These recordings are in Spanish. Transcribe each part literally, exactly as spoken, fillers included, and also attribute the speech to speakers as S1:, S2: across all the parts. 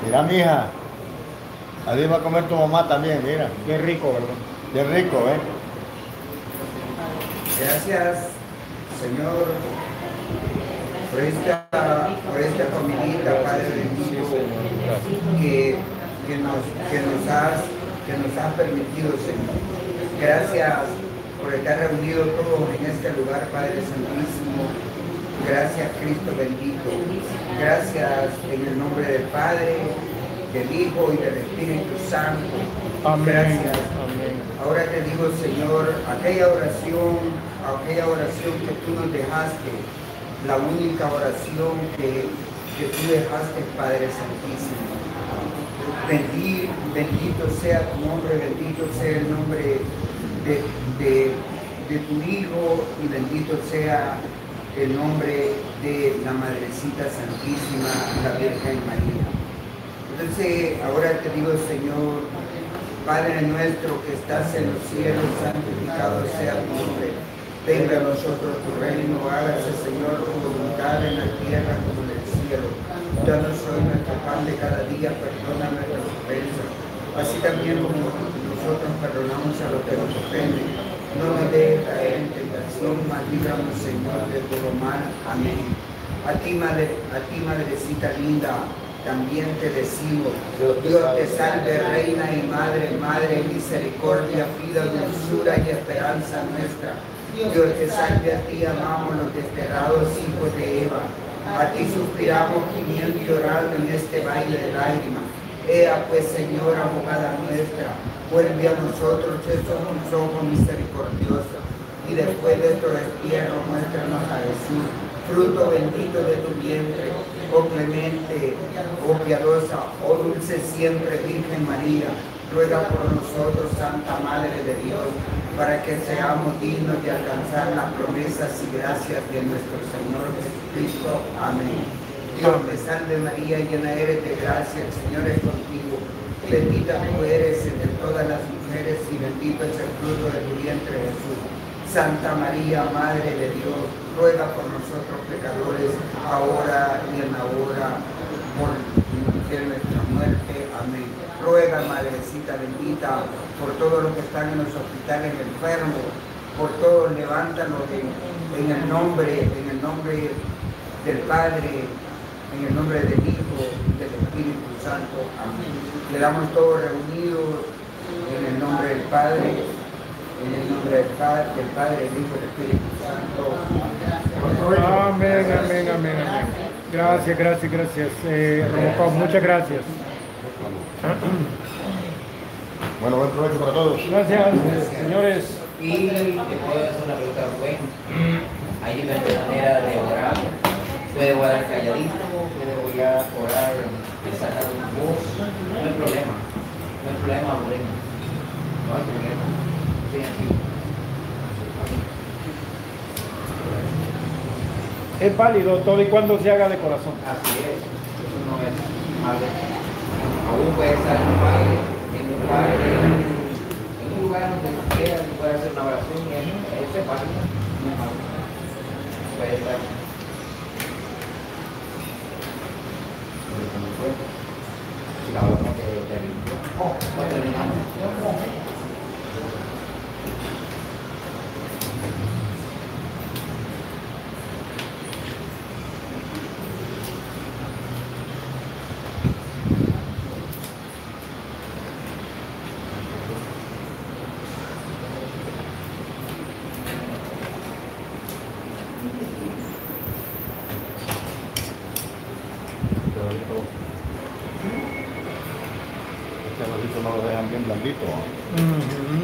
S1: Mira, mija, ahí va a comer tu mamá también, mira.
S2: Qué rico, ¿verdad?
S1: Qué rico, ¿eh?
S3: Gracias, Señor, por esta, por esta comidita, Padre bendito, que, que, nos, que, nos has, que nos has permitido, Señor. Gracias por estar reunidos todos en este lugar, Padre Santísimo. Gracias, Cristo bendito. Gracias en el nombre del Padre, del Hijo y del Espíritu Santo.
S2: Amén.
S3: Gracias.
S2: Amén.
S3: Ahora te digo, Señor, aquella oración, aquella oración que tú nos dejaste, la única oración que, que tú dejaste, Padre Santísimo. Bendito, bendito sea tu nombre, bendito sea el nombre de, de, de tu Hijo y bendito sea el nombre de la Madrecita Santísima, la Virgen María. Entonces, ahora te digo, Señor, Padre nuestro que estás en los cielos, santificado sea tu nombre. Venga a nosotros tu reino, hágase, Señor, tu voluntad en la tierra como en el cielo. Danos hoy nuestro pan de cada día, perdona nuestras ofensas, así también como nosotros perdonamos a los que nos ofenden. No nos dejes caer en tentación, mas líbranos, Señor, de todo mal. Amén. A ti, madre, a ti, madrecita linda, también te decimos, Dios te salve, reina y madre, madre, misericordia, vida, dulzura y esperanza nuestra. Dios te salve, a ti amamos los desterrados hijos de Eva. A ti suspiramos gimiendo y llorando en este baile de lágrimas. Ea pues, Señor, abogada nuestra, vuelve a nosotros esos ojos misericordiosos. Y después de estos destierros, muéstranos a Jesús, fruto bendito de tu vientre, oh clemente, oh piadosa, oh dulce siempre Virgen María, ruega por nosotros, Santa Madre de Dios, para que seamos dignos de alcanzar las promesas y gracias de nuestro Señor Jesucristo. Amén. Dios te salve María, llena eres de gracia, el Señor es contigo. Bendita tú eres entre todas las mujeres y bendito es el fruto de tu vientre Jesús. Santa María, Madre de Dios, ruega por nosotros pecadores, ahora y en la hora de nuestra muerte. Amén. Ruega, Madrecita bendita, por todos los que están en los hospitales enfermos, por todos, levántanos en, en el nombre, en el nombre del Padre, en el nombre del Hijo y del Espíritu Santo. Amén. Quedamos todos reunidos en el nombre del Padre, en el nombre del Padre, del Padre, del Hijo y del Espíritu Santo.
S2: Amén, amén, amén, amén. Gracias, gracias, gracias. Eh, Robocop, muchas gracias.
S1: Bueno, buen provecho para todos.
S2: Gracias, señores.
S4: Y te puedo hacer una pregunta, Rubén. Hay diferentes maneras de orar. Puede orar calladito, puede orar sacar voz. No hay problema. No hay problema, Rubén. No hay problema. Sí, aquí.
S2: Es válido todo y cuando se haga de corazón.
S4: Así es. Eso no es malo. Aún puede estar en un baile, en un baile, en un lugar donde quiera, puede hacer una oración y eso es válido. No es malo. Puede estar. Si la otra que terminó. Oh, no terminamos.
S1: Este arrocito no lo dejan bien blandito.
S2: Uh-huh.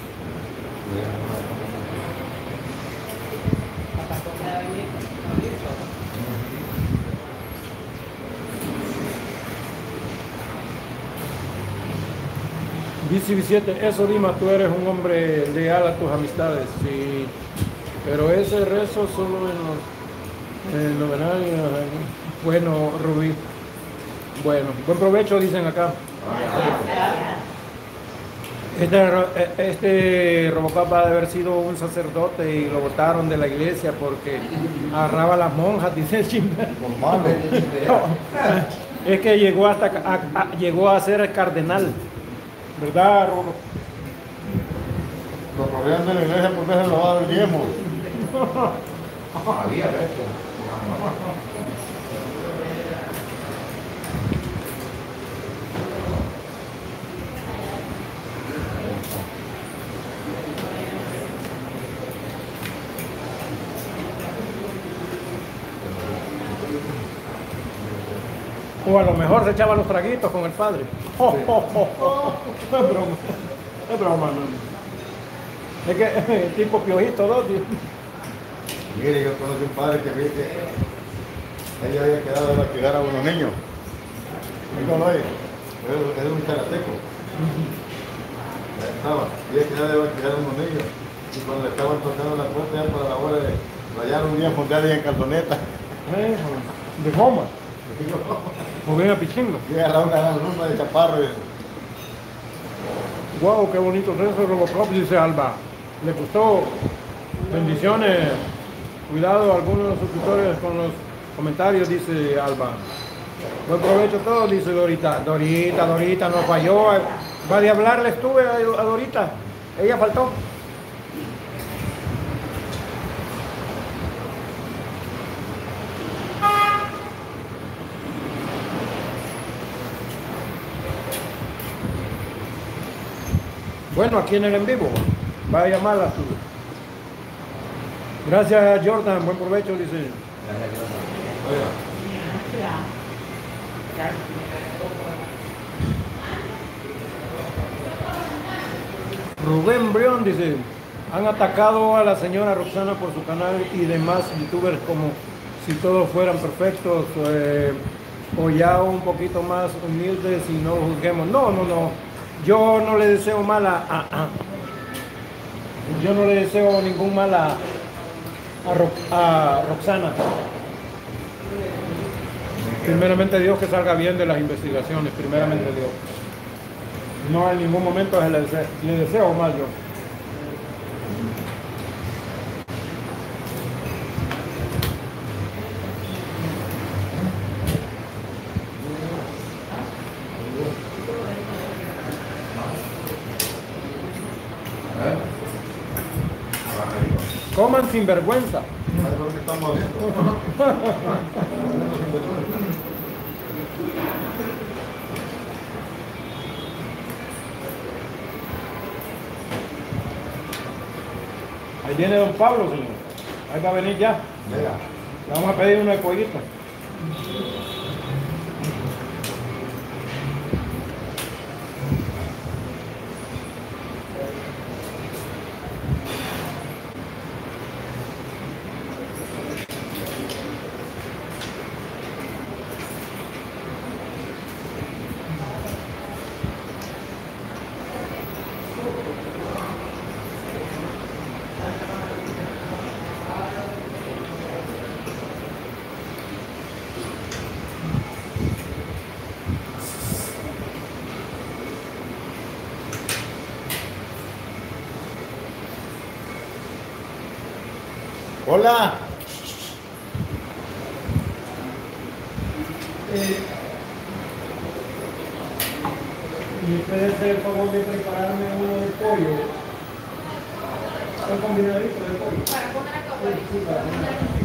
S2: Dice Vicente, eso Dima, tú eres un hombre leal a tus amistades, sí, pero ese rezo solo en los novenarios. Bueno, Rubí, bueno, buen provecho dicen acá. Este, este Robocop va a haber sido un sacerdote y lo botaron de la iglesia porque agarraba a las monjas, dice el chimbe.
S1: Por malo.
S2: Es que llegó hasta a, a- llegó a ser cardenal, ¿verdad, Rolo?
S1: Lo corrieron de la iglesia por haberse robado el diezmo.
S4: Había esto.
S2: O a lo mejor se echaba los traguitos con el padre. Oh, oh, oh, oh. Es broma, es broma, no. Es que el tipo piojito, ¿no? tío?
S1: Mire, yo conocí un padre que vi que ella había quedado de cuidar a unos niños. ¿No lo es? Es un karateco. Estaba, había quedado de cuidar a unos niños. Y cuando le estaban tocando la puerta ya para la hora de rayar un día monteado en calzoneta.
S2: Eh, de goma. O bien a pichingo.
S1: Y agarraba una gran luna de chaparro. Y...
S2: Wow, qué bonito es eso, Robocop, dice Alba. Le gustó. Bendiciones. Cuidado a algunos de los suscriptores con los comentarios, dice Alba. Buen provecho a todos, dice Dorita. Dorita, Dorita, no falló. Va de hablarle estuve a a Dorita. Ella faltó. Bueno, aquí en el en vivo. Va a llamar a su. Gracias, Jordan. Buen provecho, dice. Rubén Brión dice, han atacado a la señora Roxana por su canal y demás youtubers como si todos fueran perfectos eh, o ya un poquito más humildes y no juzguemos. No, no, no. Yo no le deseo mal a, a- a- yo no le deseo ningún mal a, a, Ro- a Roxana. Primeramente Dios que salga bien de las investigaciones, primeramente Dios. No en ningún momento se le deseo, le deseo mal yo. Coman sin vergüenza.
S1: ¿Sabes lo que estamos haciendo?
S2: Ahí viene don Pablo, señor. Ahí va a venir ya.
S1: Mira,
S2: Le vamos a pedir uno de pollito.
S1: hola.
S2: Y ustedes hacer el favor de prepararme uno de pollo. Un combinadito de pollo.
S5: Para comer a comer.
S2: Sí, sí, para comer.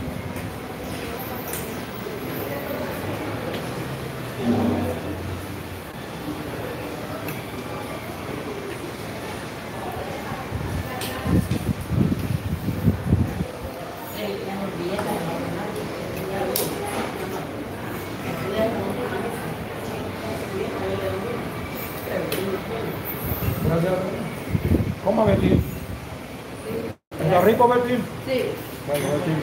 S2: Gracias. ¿Cómo, Betty? ¿Está rico, Betty?
S5: Sí.
S2: Bueno, Betty.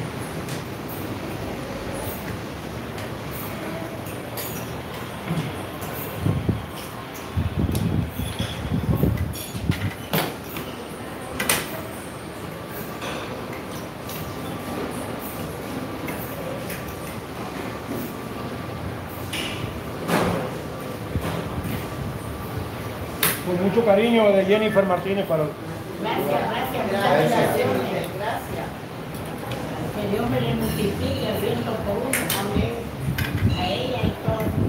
S2: Con mucho cariño de Jennifer Martínez para
S5: Gracias, gracias, muchas bendiciones, gracias. Que Dios me le multiplique el viento por uno también, a ella y todos.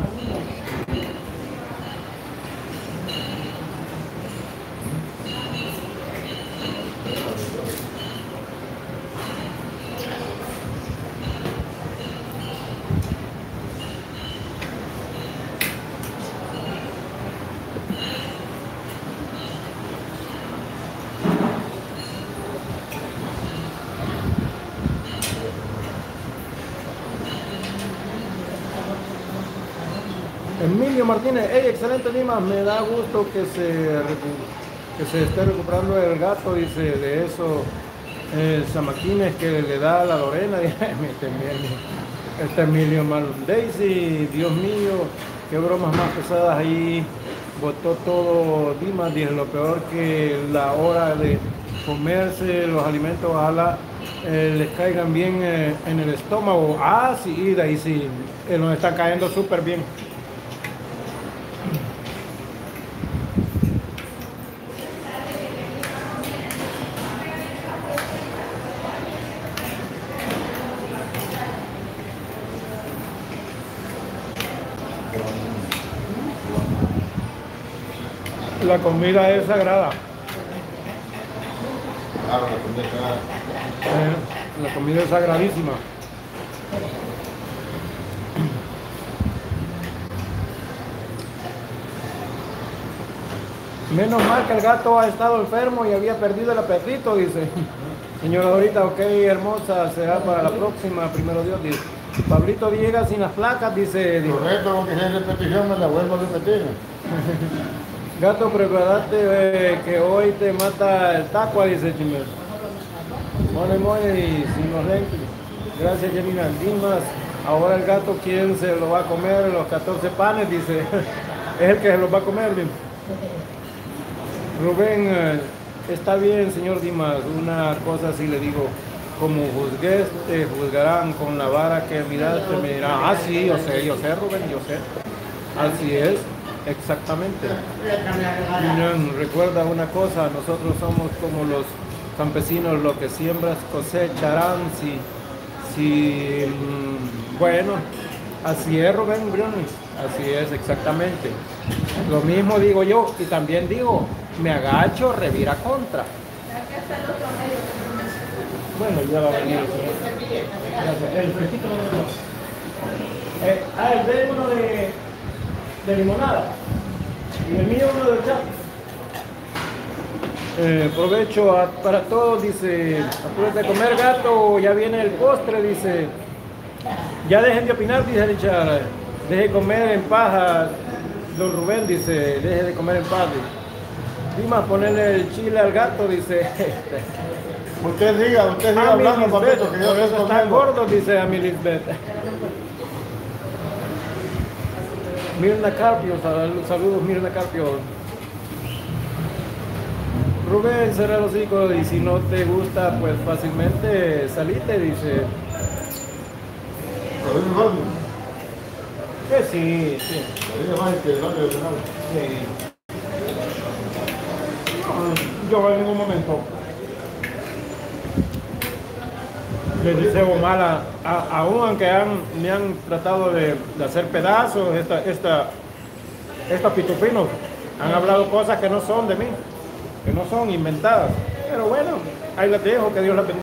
S2: Emilio Martínez, hey, excelente Dimas, me da gusto que se, recu- que se esté recuperando el gato, dice, de eso, eh, zamaquines que le da a la Lorena, este Emilio, este Emilio Mal, Daisy, Dios mío, qué bromas más pesadas ahí, botó todo Dimas, dice, lo peor que la hora de comerse los alimentos, ojalá eh, les caigan bien eh, en el estómago, ah, sí, de ahí sí, eh, nos están cayendo súper bien. La comida es sagrada.
S1: Claro, la comida está...
S2: Eh, la comida es sagradísima. Menos mal que el gato ha estado enfermo y había perdido el apetito, dice. Señora Dorita, ok, hermosa, será para la próxima, primero Dios, dice. Pablito llega sin las placas, dice. dice.
S1: Correcto, porque si hay repetición me la vuelvo a repetir.
S2: Gato, prepárate eh, que hoy te mata el tacua, dice Chimel. Mole, mole y sin los lentes. Gracias, Janina. Dimas, ahora el gato, ¿quién se lo va a comer? Los catorce panes, dice. Es el que se los va a comer, dice. Rubén, eh, está bien, señor Dimas. Una cosa sí le digo. Como juzgues, te juzgarán con la vara que miraste, me dirán. Ah, sí, yo sé, yo sé, Rubén, yo sé. Así es. Exactamente. Miren, recuerda una cosa, nosotros somos como los campesinos, lo que siembras cosecharán, si, si, mm, bueno, así es, Rubén Briones, así es, exactamente. Lo mismo digo yo, y también digo, me agacho, revira contra. Bueno, ya va a venir el señor. Gracias. El fresquito no me lo eh, Ah, el de uno de... de limonada y el mío uno de chat. Eh, provecho a, para todos, dice. Apúrate de comer, gato, ya viene el postre, dice. Ya dejen de opinar, dice Richard. Deje de comer en paz, don Rubén, dice. Deje de comer en paz. Dimas, ponerle el chile al gato, dice.
S1: Usted diga, usted diga hablando, papito, que yo
S2: por eso
S1: estoy
S2: están
S1: comiendo.
S2: gordos, dice a mi Lisbeth. Mirna Carpio, sal- saludos Mirna Carpio. Rubén, cerra los hijos y si no te gusta, pues fácilmente salite, dice.
S1: Lo digo gordo.
S2: Que sí, sí.
S1: Lo digo más que el barrio de Senado.
S2: sí. Yo en ningún momento les deseo mal a, a- aún aunque han, me han tratado de, de hacer pedazos, esta, esta, estos pitupinos han hablado cosas que no son de mí, que no son inventadas. Pero bueno, ahí las dejo, que Dios las bendiga.